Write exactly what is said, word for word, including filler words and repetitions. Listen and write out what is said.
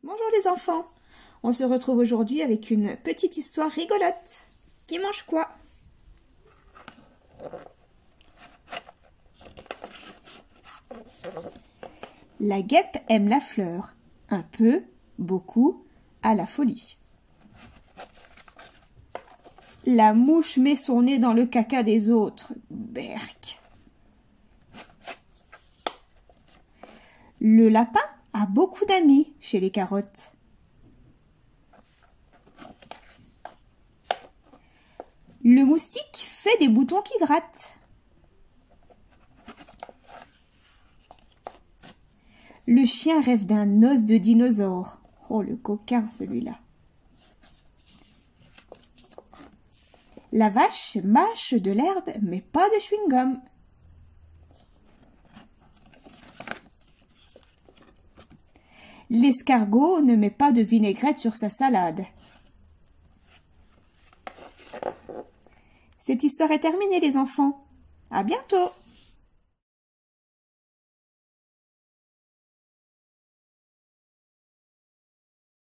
Bonjour les enfants, on se retrouve aujourd'hui avec une petite histoire rigolote. Qui mange quoi? La guêpe aime la fleur, un peu, beaucoup, à la folie. La mouche met son nez dans le caca des autres, berk. Le lapin a beaucoup d'amis chez les carottes. Le moustique fait des boutons qui grattent. Le chien rêve d'un os de dinosaure. Oh, le coquin, celui-là. La vache mâche de l'herbe, mais pas de chewing-gum. L'escargot ne met pas de vinaigrette sur sa salade. Cette histoire est terminée, les enfants. À bientôt!